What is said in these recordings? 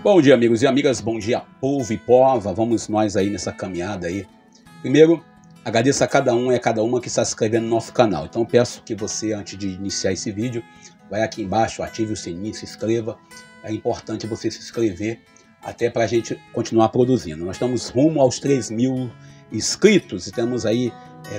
Bom dia, amigos e amigas, bom dia, povo e pova, vamos nós aí nessa caminhada aí. Primeiro, agradeço a cada um e a cada uma que está se inscrevendo no nosso canal. Então peço que você, antes de iniciar esse vídeo, vai aqui embaixo, ative o sininho, se inscreva. É importante você se inscrever até para a gente continuar produzindo. Nós estamos rumo aos 3.000 inscritos e temos aí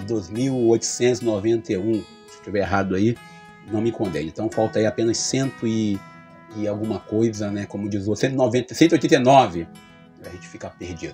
2.891, se estiver errado aí, não me condene. Então falta aí apenas 100 e alguma coisa, né? Como diz o 189, a gente fica perdido,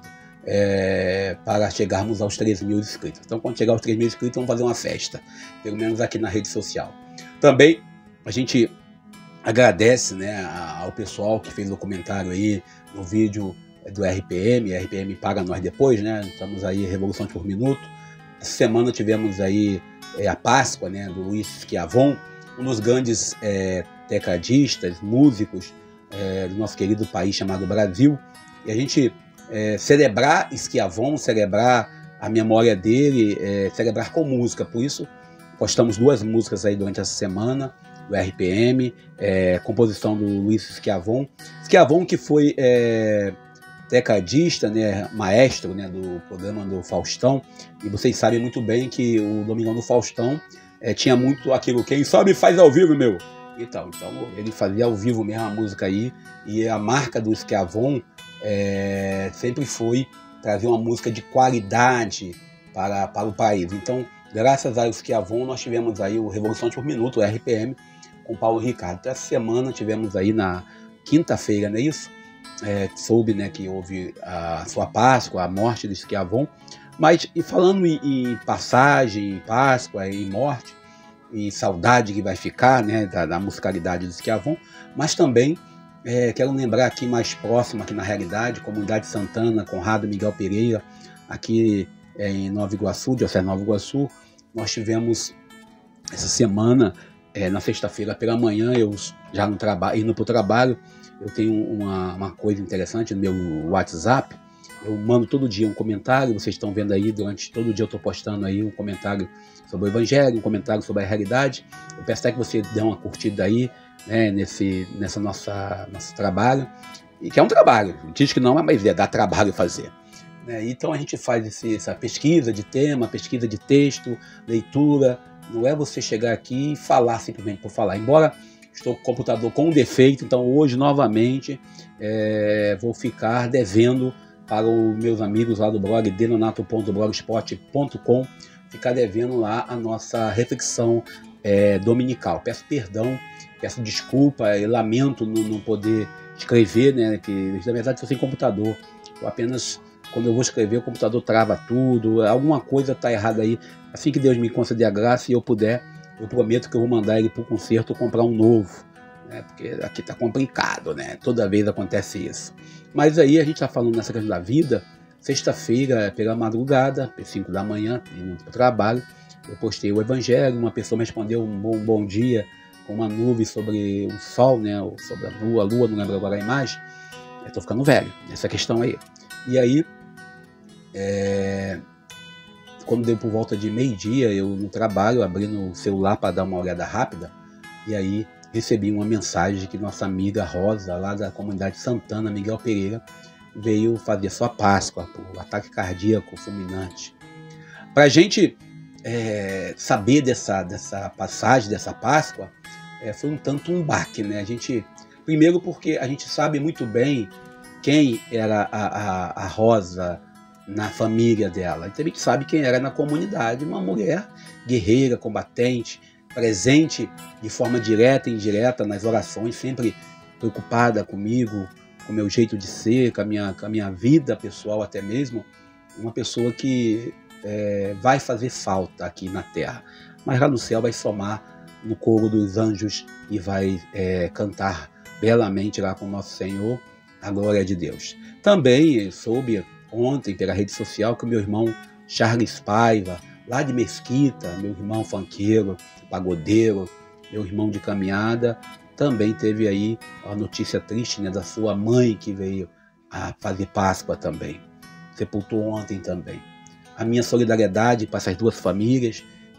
para chegarmos aos 3.000 inscritos. Então quando chegar aos 3.000 inscritos vamos fazer uma festa, pelo menos aqui na rede social. Também a gente agradece, né, ao pessoal que fez o comentário aí no vídeo do RPM. RPM paga nós depois, né? Estamos aí Revolução por Minuto. Essa semana tivemos aí a Páscoa, né, do Luiz Schiavon, um dos grandes tecladistas, músicos do nosso querido país chamado Brasil. E a gente celebrar Schiavon, celebrar a memória dele, celebrar com música. Por isso postamos 2 músicas aí durante essa semana do RPM, composição do Luiz Schiavon. Schiavon que foi tecladista, né, maestro, né, do programa do Faustão. E vocês sabem muito bem que o Domingão do Faustão tinha muito aquilo, quem sabe faz ao vivo, meu. Então ele fazia ao vivo mesmo a música aí. E a marca do Schiavon sempre foi trazer uma música de qualidade para o país. Então, graças ao Schiavon, nós tivemos aí o Revolução por Minuto, o RPM, com Paulo Ricardo. Então, essa semana tivemos aí na quinta-feira, não é isso? Soube, né, que houve a sua Páscoa, a morte do Schiavon. Mas, e falando em passagem, em Páscoa, em morte, e saudade que vai ficar, né, da musicalidade do Schiavon, mas também quero lembrar aqui mais próximo, aqui na realidade, Comunidade Santana, Conrado Miguel Pereira, aqui em Nova Iguaçu, Diocese de Nova Iguaçu. Nós tivemos essa semana, na sexta-feira pela manhã, eu já no trabalho, indo para o trabalho, eu tenho uma coisa interessante no meu WhatsApp. Eu mando todo dia um comentário, vocês estão vendo aí, durante todo o dia eu estou postando aí um comentário sobre o Evangelho, um comentário sobre a realidade. Eu peço até que você dê uma curtida aí, né, nessa nosso trabalho, e que é um trabalho, diz que não, mas dá trabalho fazer. Então a gente faz essa pesquisa de tema, pesquisa de texto, leitura. Não é você chegar aqui e falar simplesmente por falar. Embora estou com o computador com defeito, então hoje novamente vou ficar devendo para os meus amigos lá do blog denonato.blogspot.com, ficar devendo lá a nossa reflexão dominical. Peço perdão, peço desculpa e lamento não poder escrever, né, que na verdade estou sem computador. Eu apenas, quando eu vou escrever, o computador trava tudo, alguma coisa está errada aí. Assim que Deus me conceder a graça e eu puder, eu prometo que eu vou mandar ele para o conserto comprar um novo, né, porque aqui está complicado, né, toda vez acontece isso. Mas aí a gente está falando nessa questão da vida. Sexta-feira, pela madrugada, às 5 da manhã, indo para o trabalho, eu postei o Evangelho. Uma pessoa me respondeu um bom dia com uma nuvem sobre o sol, né, sobre a lua, não lembro agora a imagem. Eu estou ficando velho nessa questão aí. E aí, quando deu por volta de meio-dia, eu no trabalho, abrindo o celular para dar uma olhada rápida, e aí recebi uma mensagem que nossa amiga Rosa, lá da Comunidade Santana, Miguel Pereira, veio fazer sua Páscoa por ataque cardíaco fulminante. Para a gente saber dessa passagem, dessa Páscoa, foi um tanto um baque, né? Primeiro porque a gente sabe muito bem quem era a Rosa na família dela. E também sabe quem era na comunidade, uma mulher guerreira, combatente, presente de forma direta e indireta nas orações, sempre preocupada comigo, com o meu jeito de ser, com a minha vida pessoal até mesmo. Uma pessoa que vai fazer falta aqui na terra, mas lá no céu vai somar no coro dos anjos e vai cantar belamente lá com o nosso Senhor a glória de Deus. Também soube ontem pela rede social que o meu irmão Charles Paiva, lá de Mesquita, meu irmão funkeiro, pagodeiro, meu irmão de caminhada, também teve aí a notícia triste, né, da sua mãe que veio a fazer Páscoa também. Sepultou ontem também. A minha solidariedade para essas duas famílias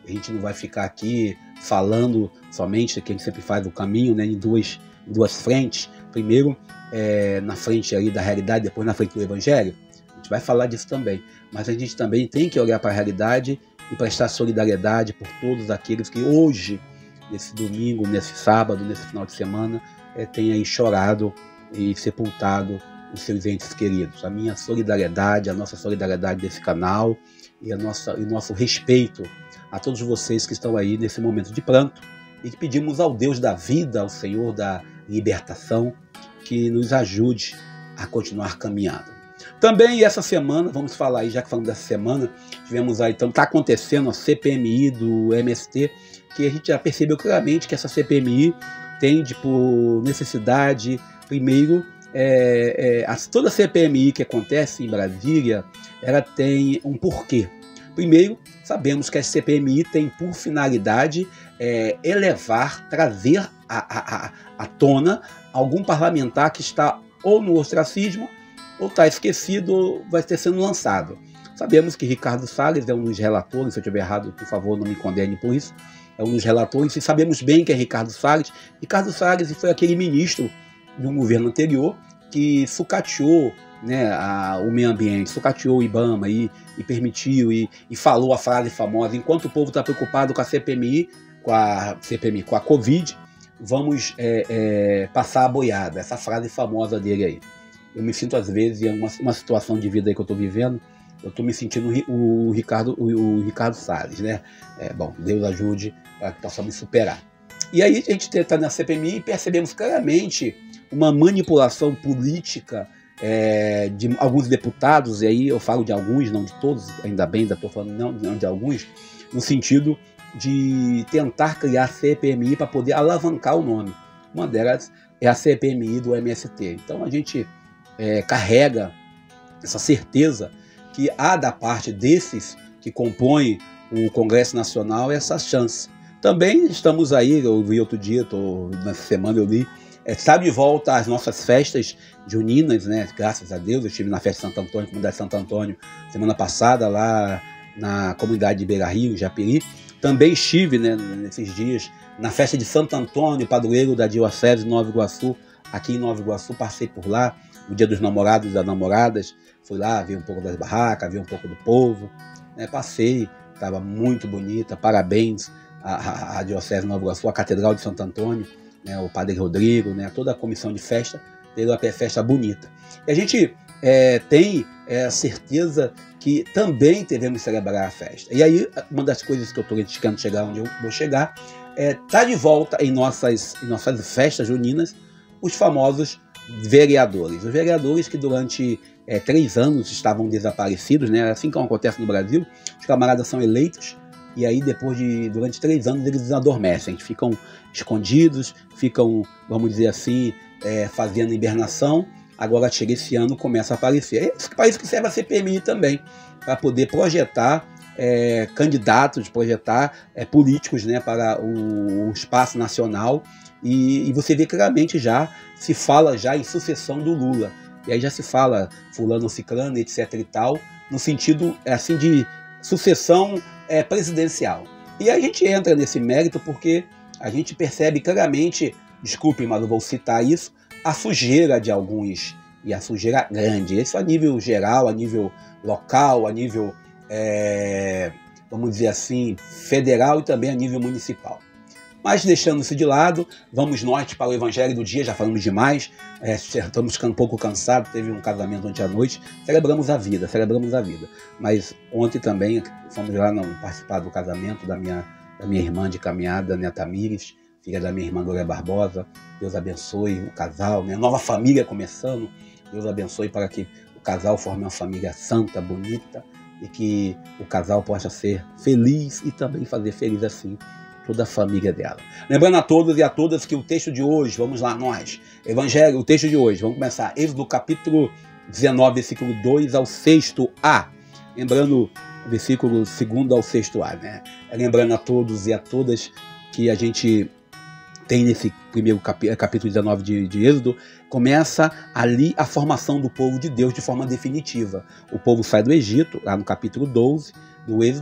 A gente não vai ficar aqui falando somente, que a gente sempre faz o caminho, né, em duas frentes. Primeiro, na frente aí da realidade, depois na frente do Evangelho. A gente vai falar disso também. Mas a gente também tem que olhar para a realidade e prestar solidariedade por todos aqueles que hoje, nesse domingo, nesse sábado, nesse final de semana, têm aí chorado e sepultado os seus entes queridos. A minha solidariedade, a nossa solidariedade desse canal e o nosso respeito a todos vocês que estão aí nesse momento de pranto, e que pedimos ao Deus da vida, ao Senhor da libertação, que nos ajude a continuar caminhando. Também essa semana, vamos falar aí, já que falamos dessa semana, tivemos aí, então está acontecendo a CPMI do MST, que a gente já percebeu claramente que essa CPMI tende por necessidade, primeiro, toda a CPMI que acontece em Brasília, ela tem um porquê. Primeiro, sabemos que a CPMI tem por finalidade trazer à tona algum parlamentar que está ou no ostracismo, ou está esquecido, ou vai ter sendo lançado. Sabemos que Ricardo Salles é um dos relatores, se eu estiver errado, por favor, não me condene por isso, é um dos relatores, e sabemos bem que é Ricardo Salles. Ricardo Salles foi aquele ministro de um governo anterior que sucateou, né, o meio ambiente, sucateou o IBAMA e permitiu e falou a frase famosa: enquanto o povo está preocupado com a CPMI, com a Covid, vamos passar a boiada. Essa frase famosa dele aí. Eu me sinto, às vezes, em uma situação de vida aí que eu estou vivendo, eu estou me sentindo o Ricardo Salles, né? Bom, Deus ajude para que possamos superar. E aí a gente está na CPMI e percebemos claramente uma manipulação política de alguns deputados, e aí eu falo de alguns, não de todos, ainda bem, ainda estou falando não de alguns, no sentido de tentar criar a CPMI para poder alavancar o nome. Uma delas é a CPMI do MST. Então a gente carrega essa certeza que há da parte desses que compõem o Congresso Nacional essa chance. Também estamos aí, eu vi outro dia, nessa semana eu li, está de volta às nossas festas juninas, né? Graças a Deus, eu estive na festa de Santo Antônio, comunidade de Santo Antônio, semana passada, lá na comunidade de Beira Rio, Japeri. Também estive, né, nesses dias na festa de Santo Antônio, padroeiro da Diocese de Nova Iguaçu, aqui em Nova Iguaçu, passei por lá, no dia dos namorados e das namoradas, fui lá, vi um pouco das barracas, vi um pouco do povo, né? Passei, estava muito bonita, parabéns à Diocese de Nova Iguaçu, à Catedral de Santo Antônio, né, o Padre Rodrigo, né, toda a comissão de festa, pela festa bonita. E a gente tem a certeza que também devemos celebrar a festa. E aí, uma das coisas que eu estou querendo chegar onde eu vou chegar, tá de volta em nossas festas juninas, os famosos vereadores. Os vereadores que durante 3 anos estavam desaparecidos, né, assim como acontece no Brasil, os camaradas são eleitos, e aí durante 3 anos eles adormecem, ficam escondidos, ficam, vamos dizer assim, fazendo hibernação. Agora chega esse ano, começa a aparecer. É para isso que serve a CPMI também, para poder projetar candidatos, projetar políticos, né, para o espaço nacional. E você vê claramente se fala já em sucessão do Lula. E aí já se fala fulano, ciclano, etc e tal, no sentido assim de sucessão presidencial. E a gente entra nesse mérito porque a gente percebe claramente, desculpe, mas eu vou citar isso, a sujeira de alguns, e a sujeira grande. Isso a nível geral, a nível local, a nível, vamos dizer assim, federal e também a nível municipal. Mas deixando isso de lado, vamos nós para o Evangelho do dia, já falamos demais, estamos ficando um pouco cansados, teve um casamento ontem à noite, celebramos a vida. Mas ontem também fomos lá participar do casamento da minha irmã de caminhada, né, Tamires, filha da minha irmã Glória Barbosa. Deus abençoe o casal, né, nova família começando, Deus abençoe para que o casal forme uma família santa, bonita, e que o casal possa ser feliz e também fazer feliz assim toda a família dela. Lembrando a todos e a todas que o texto de hoje, vamos lá nós, Evangelho, o texto de hoje, vamos começar, Êxodo capítulo 19, versículo 2 ao 6a, lembrando o versículo 2º ao 6a, né? Lembrando a todos e a todas que a gente tem nesse primeiro capítulo 19 de Êxodo, começa ali a formação do povo de Deus de forma definitiva. O povo sai do Egito, lá no capítulo 12 do Êxodo,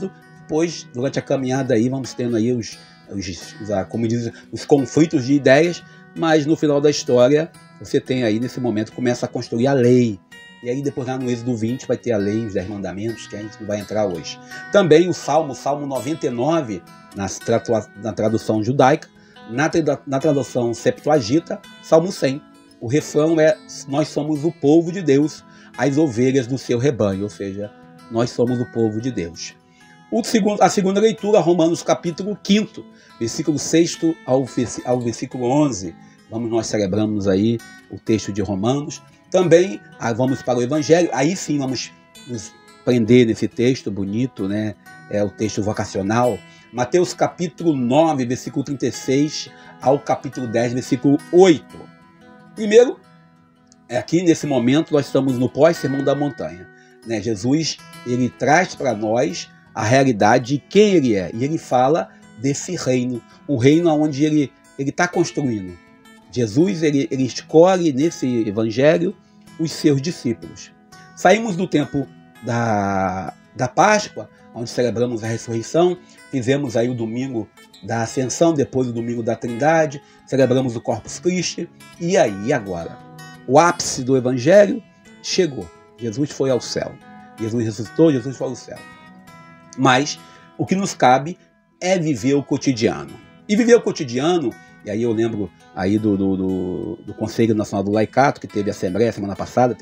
pois durante a caminhada aí vamos tendo aí como diz, os conflitos de ideias, mas no final da história você tem aí nesse momento, começa a construir a lei. E aí depois lá no Êxodo 20 vai ter a lei, os 10 mandamentos, que a gente não vai entrar hoje. Também o Salmo 99, na tradução judaica, na tradução Septuaginta, Salmo 100. O refrão é: nós somos o povo de Deus, as ovelhas do seu rebanho, ou seja, nós somos o povo de Deus. A segunda leitura, Romanos capítulo 5, versículo 6 ao versículo 11. Nós celebramos aí o texto de Romanos. Também vamos para o Evangelho, aí sim vamos nos prender nesse texto bonito, né? É o texto vocacional. Mateus capítulo 9, versículo 36 ao capítulo 10, versículo 8. Primeiro, aqui nesse momento nós estamos no pós-sermão da montanha, né? Jesus, ele traz para nós a realidade de quem ele é, e ele fala desse reino, o reino onde ele está construindo. Jesus, ele escolhe nesse evangelho os seus discípulos. Saímos do tempo da Páscoa, onde celebramos a ressurreição, fizemos aí o domingo da Ascensão, depois o domingo da Trindade, celebramos o Corpus Christi, e aí, agora? O ápice do evangelho chegou. Jesus foi ao céu. Jesus ressuscitou, Jesus foi ao céu. Mas o que nos cabe é viver o cotidiano. E viver o cotidiano, e aí eu lembro aí do Conselho Nacional do Laicato, que teve a Assembleia semana passada,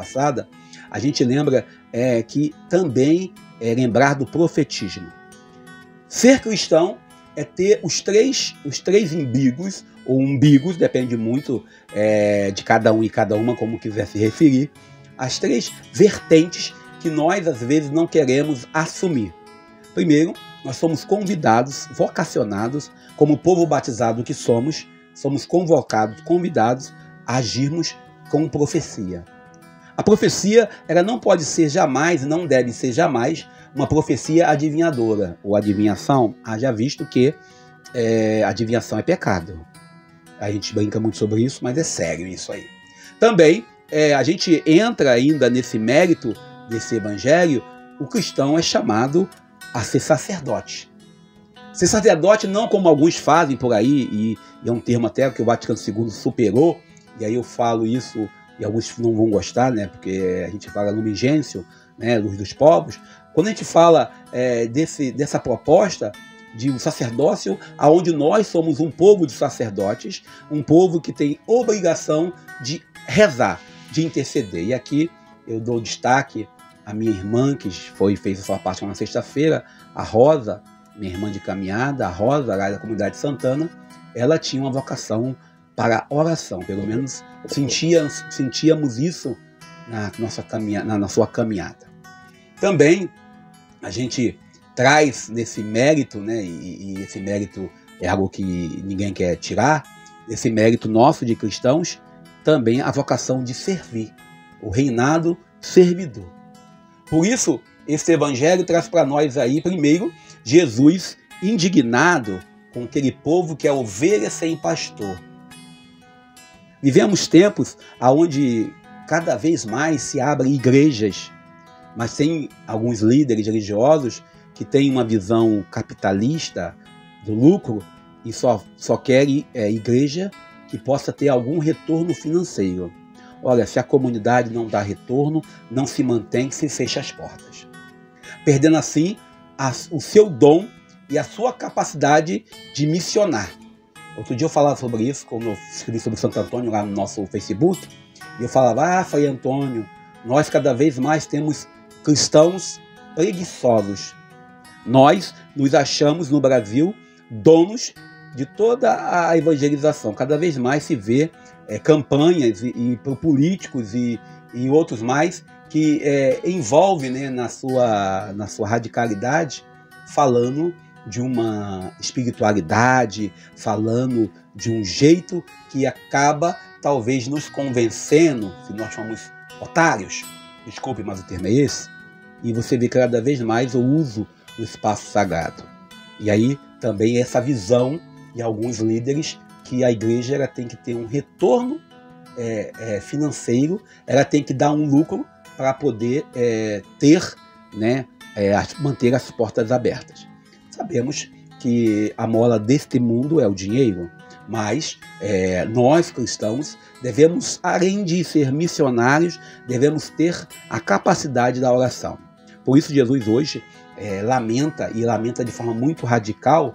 a gente lembra que também é lembrar do profetismo. Ser cristão é ter os três umbigos, ou umbigos, depende muito de cada um e cada uma, como quiser se referir, as três vertentes que nós às vezes não queremos assumir. Primeiro, nós somos convidados, vocacionados, como povo batizado que somos convocados, convidados a agirmos com profecia. A profecia, ela não pode ser jamais, não deve ser jamais, uma profecia adivinhadora, ou adivinhação, haja visto que adivinhação é pecado. A gente brinca muito sobre isso, mas é sério isso aí. Também, a gente entra ainda nesse mérito desse evangelho, o cristão é chamado a ser sacerdote. Ser sacerdote não como alguns fazem por aí, e é um termo até que o Vaticano II superou, e aí eu falo isso e alguns não vão gostar, né, porque a gente fala Lumen Gentium, né, luz dos povos. Quando a gente fala dessa proposta de um sacerdócio onde nós somos um povo de sacerdotes, um povo que tem obrigação de rezar, de interceder. E aqui eu dou destaque à minha irmã, que fez a sua parte na sexta-feira, a Rosa, minha irmã de caminhada, a Rosa, lá da comunidade Santana. Ela tinha uma vocação para oração, pelo menos sentíamos isso na sua caminhada. Também a gente traz nesse mérito, né, e esse mérito é algo que ninguém quer tirar, esse mérito nosso de cristãos, também a vocação de servir, o reinado servidor. Por isso, esse evangelho traz para nós aí, primeiro, Jesus indignado com aquele povo que é ovelha sem pastor. Vivemos tempos onde cada vez mais se abrem igrejas, mas tem alguns líderes religiosos que têm uma visão capitalista do lucro e só querem igreja que possa ter algum retorno financeiro. Olha, se a comunidade não dá retorno, não se mantém, se fecha as portas. Perdendo assim o seu dom e a sua capacidade de missionar. Outro dia eu falava sobre isso, quando eu escrevi sobre Santo Antônio lá no nosso Facebook, e eu falava, Frei Antônio, nós cada vez mais temos cristãos preguiçosos. Nós nos achamos no Brasil donos de toda a evangelização. Cada vez mais se vê campanhas e políticos e outros mais que envolvem, né, na sua radicalidade, falando de uma espiritualidade, falando de um jeito que acaba talvez nos convencendo, se nós somos otários, desculpe, mas o termo é esse, e você vê cada vez mais o uso do espaço sagrado. E aí também essa visão de alguns líderes que a igreja ela tem que ter um retorno financeiro, ela tem que dar um lucro para poder ter, né, manter as portas abertas. Sabemos que a mola deste mundo é o dinheiro, mas nós cristãos devemos, além de ser missionários, devemos ter a capacidade da oração. Por isso Jesus hoje lamenta, e lamenta de forma muito radical,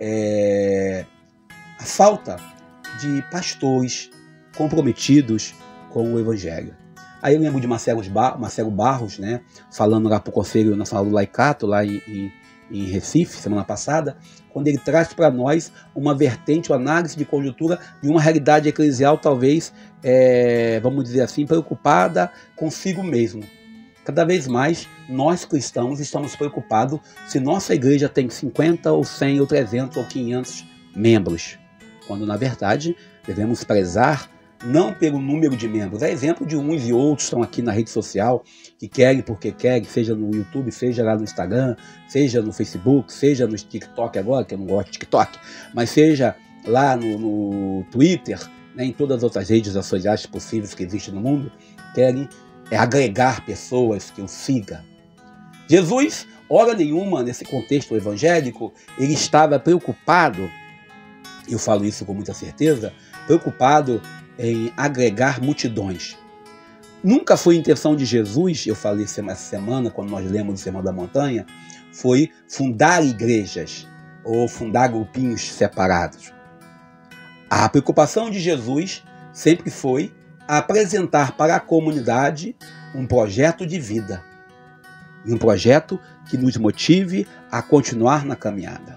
a falta de pastores comprometidos com o Evangelho. Aí eu lembro de Marcelo Barros, né, falando lá para o Conselho Nacional do Laicato, lá em Recife, semana passada, quando ele traz para nós uma vertente, uma análise de conjuntura de uma realidade eclesial, talvez, vamos dizer assim, preocupada consigo mesmo. Cada vez mais, nós cristãos estamos preocupados se nossa igreja tem 50 ou 100 ou 300 ou 500 membros, quando, na verdade, devemos prezar não pelo número de membros. É exemplo de uns e outros estão aqui na rede social, que querem porque querem, seja no YouTube, seja lá no Instagram, seja no Facebook, seja no TikTok agora, que eu não gosto de TikTok, mas seja lá no Twitter, né, em todas as outras redes sociais possíveis que existem no mundo, querem agregar pessoas que o siga. Jesus, hora nenhuma, nesse contexto evangélico, ele estava preocupado, eu falo isso com muita certeza, preocupado em agregar multidões. Nunca foi intenção de Jesus, eu falei essa semana, quando nós lemos o Sermão da Montanha, foi fundar igrejas ou fundar grupinhos separados. A preocupação de Jesus sempre foi apresentar para a comunidade um projeto de vida e um projeto que nos motive a continuar na caminhada.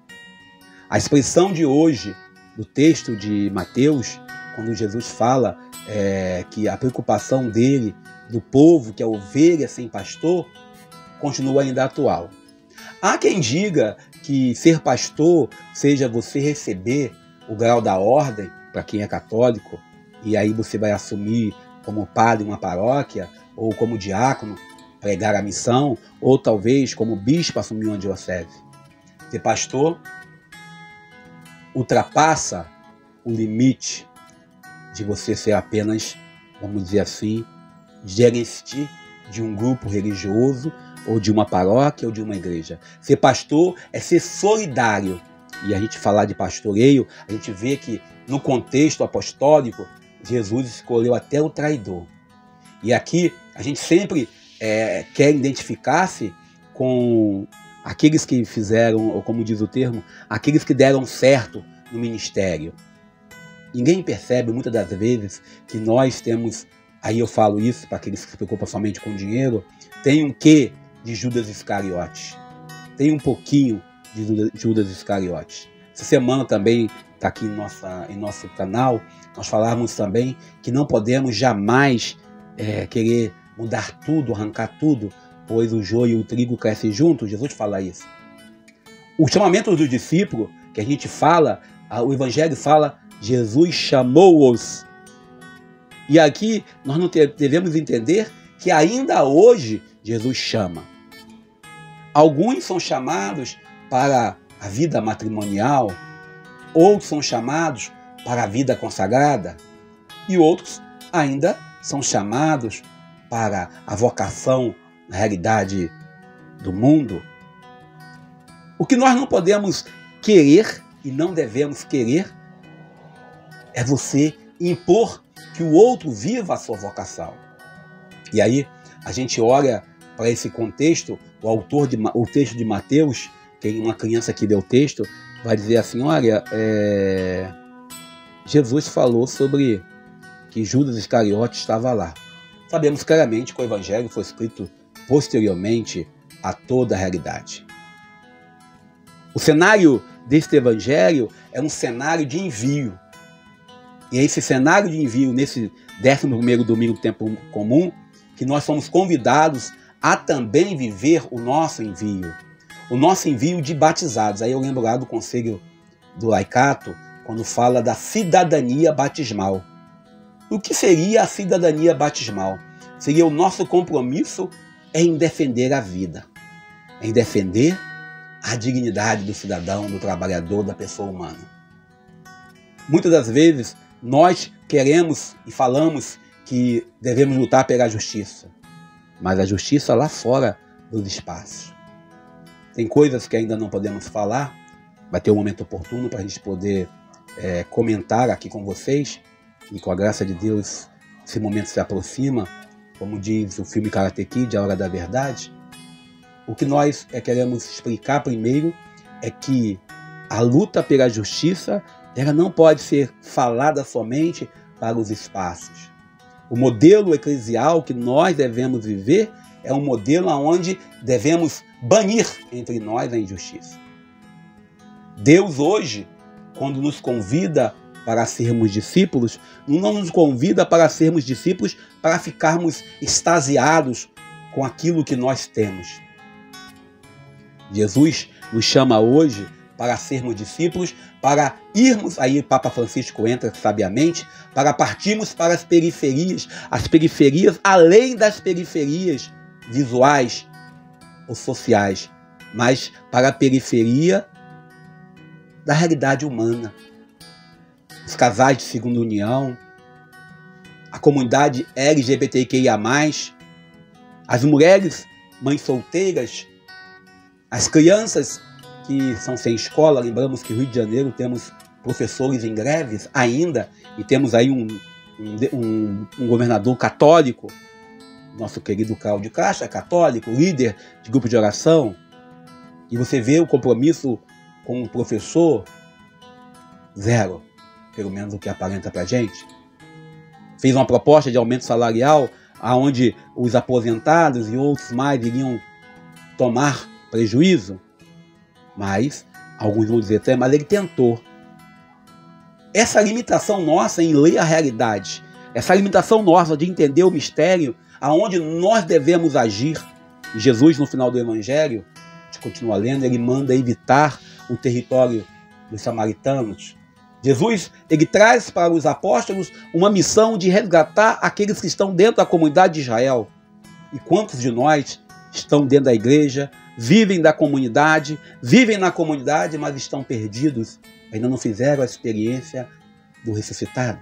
A expressão de hoje do texto de Mateus, quando Jesus fala que a preocupação dele, do povo, que é ovelha sem pastor, continua ainda atual. Há quem diga que ser pastor seja você receber o grau da ordem, para quem é católico, e aí você vai assumir como padre uma paróquia, ou como diácono, pregar a missão, ou talvez como bispo assumir uma diocese. Ser pastor ultrapassa o limite de você ser apenas, vamos dizer assim, gerente de um grupo religioso, ou de uma paróquia, ou de uma igreja. Ser pastor é ser solidário. E a gente falar de pastoreio, a gente vê que no contexto apostólico, Jesus escolheu até o traidor. E aqui a gente sempre quer identificar-se com aqueles que fizeram, ou como diz o termo, aqueles que deram certo no ministério. Ninguém percebe muitas das vezes que nós temos, aí eu falo isso para aqueles que se preocupam somente com dinheiro, tem um quê de Judas Iscariotes. Tem um pouquinho de Judas Iscariotes. Essa semana também está aqui em nosso canal, nós falamos também que não podemos jamais querer mudar tudo, arrancar tudo, pois o joio e o trigo crescem juntos. Jesus fala isso. O chamamento do discípulo, que a gente fala, o Evangelho fala, Jesus chamou-os. E aqui nós não devemos entender que ainda hoje Jesus chama. Alguns são chamados para a vida matrimonial, outros são chamados para a vida consagrada e outros ainda são chamados para a vocação na realidade do mundo. O que nós não podemos querer e não devemos querer é você impor que o outro viva a sua vocação. E aí a gente olha para esse contexto, o texto de Mateus, que uma criança que deu o texto, vai dizer assim, olha, Jesus falou sobre que Judas Iscariotes estava lá. Sabemos claramente que o Evangelho foi escrito posteriormente a toda a realidade. O cenário deste Evangelho é um cenário de envio. E é esse cenário de envio, nesse 11º domingo do tempo comum, que nós somos convidados a também viver o nosso envio. O nosso envio de batizados. Aí eu lembro lá do Conselho do Laicato, quando fala da cidadania batismal. O que seria a cidadania batismal? Seria o nosso compromisso em defender a vida, em defender a dignidade do cidadão, do trabalhador, da pessoa humana. Muitas das vezes nós queremos e falamos que devemos lutar pela justiça, mas a justiça lá fora dos espaços. Tem coisas que ainda não podemos falar, vai ter um momento oportuno para a gente poder comentar aqui com vocês, e com a graça de Deus esse momento se aproxima, como diz o filme Karate Kid, A Hora da Verdade. O que nós queremos explicar primeiro é que a luta pela justiça, ela não pode ser falada somente para os espaços. O modelo eclesial que nós devemos viver é um modelo onde devemos banir entre nós a injustiça. Deus hoje, quando nos convida para sermos discípulos, não nos convida para sermos discípulos para ficarmos extasiados com aquilo que nós temos. Jesus nos chama hoje para sermos discípulos, para irmos, aí Papa Francisco entra sabiamente, para partirmos para as periferias além das periferias visuais ou sociais, mas para a periferia da realidade humana. Os casais de segunda união, a comunidade LGBTQIA+, as mulheres, mães solteiras, as crianças que são sem escola. Lembramos que no Rio de Janeiro temos professores em greves ainda, e temos aí um governador católico, nosso querido Cláudio Castro, é católico, líder de grupo de oração, e você vê o compromisso com o professor, zero, pelo menos o que aparenta pra gente. Fez uma proposta de aumento salarial, onde os aposentados e outros mais iriam tomar prejuízo, mas alguns vão dizer, mas ele tentou. Essa limitação nossa em ler a realidade, essa limitação nossa de entender o mistério, aonde nós devemos agir. E Jesus, no final do Evangelho, a gente continua lendo, ele manda evitar o território dos samaritanos. Jesus, ele traz para os apóstolos uma missão de resgatar aqueles que estão dentro da comunidade de Israel. E quantos de nós estão dentro da igreja, vivem na comunidade, mas estão perdidos, ainda não fizeram a experiência do ressuscitado?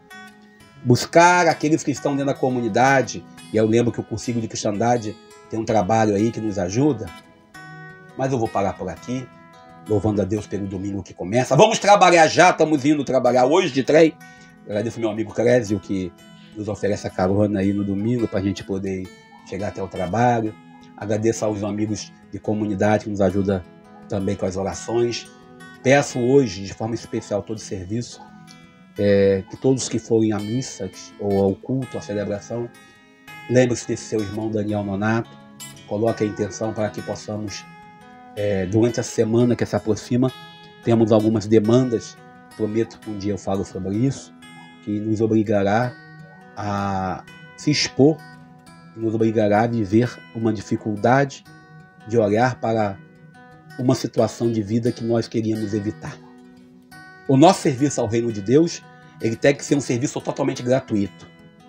Buscar aqueles que estão dentro da comunidade, e eu lembro que o Concílio de Cristandade tem um trabalho aí que nos ajuda, mas eu vou parar por aqui, louvando a Deus pelo domingo que começa. Vamos trabalhar já, estamos indo trabalhar hoje de trem. Agradeço ao meu amigo Clésio, que nos oferece a carona aí no domingo para a gente poder chegar até o trabalho. Agradeço aos amigos de comunidade que nos ajudam também com as orações. Peço hoje, de forma especial, todo o serviço, que todos que forem à missa ou ao culto, à celebração, lembre-se desse seu irmão Daniel Nonato, coloque a intenção para que possamos, durante a semana que se aproxima, temos algumas demandas, prometo que um dia eu falo sobre isso, que nos obrigará a se expor, nos obrigará a viver uma dificuldade de olhar para uma situação de vida que nós queríamos evitar. O nosso serviço ao reino de Deus, ele tem que ser um serviço totalmente gratuito.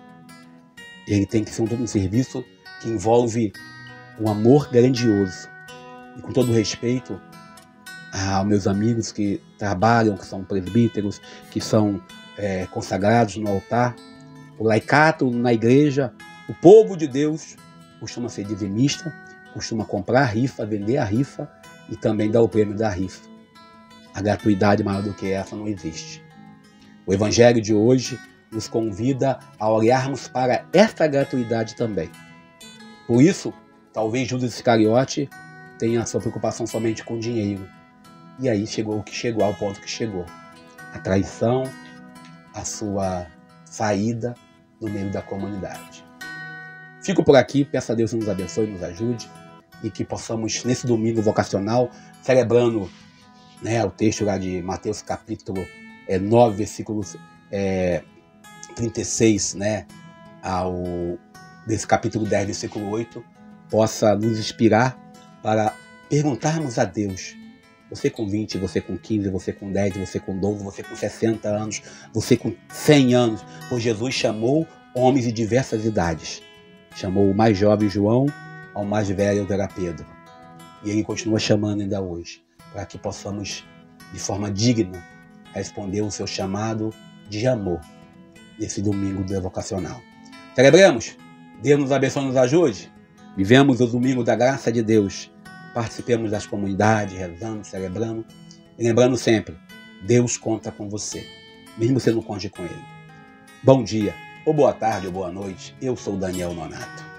Ele tem que ser um serviço que envolve um amor grandioso. E com todo respeito aos meus amigos que trabalham, que são presbíteros, que são consagrados no altar, o laicato na igreja, o povo de Deus costuma ser dizimista, costuma comprar a rifa, vender a rifa e também dar o prêmio da rifa. A gratuidade maior do que essa não existe. O Evangelho de hoje nos convida a olharmos para esta gratuidade também. Por isso, talvez Judas Iscariote tenha a sua preocupação somente com dinheiro. E aí chegou o que chegou, ao ponto que chegou. A traição, a sua saída no meio da comunidade. Fico por aqui, peço a Deus que nos abençoe, nos ajude e que possamos, nesse domingo vocacional, celebrando o texto lá de Mateus capítulo 9, versículos 36, desse capítulo 10, versículo 8, possa nos inspirar para perguntarmos a Deus. Você com 20, você com 15, você com 10, você com 12, você com 60 anos, você com 100 anos. Pois Jesus chamou homens de diversas idades. Chamou o mais jovem João, ao mais velho era Pedro. E ele continua chamando ainda hoje, para que possamos, de forma digna, responder o seu chamado de amor nesse domingo do vocacional. Celebremos! Deus nos abençoe e nos ajude. Vivemos o domingo da graça de Deus. Participemos das comunidades, rezando, celebrando. E lembrando sempre, Deus conta com você, mesmo você não conte com Ele. Bom dia, ou boa tarde, ou boa noite. Eu sou Daniel Nonato.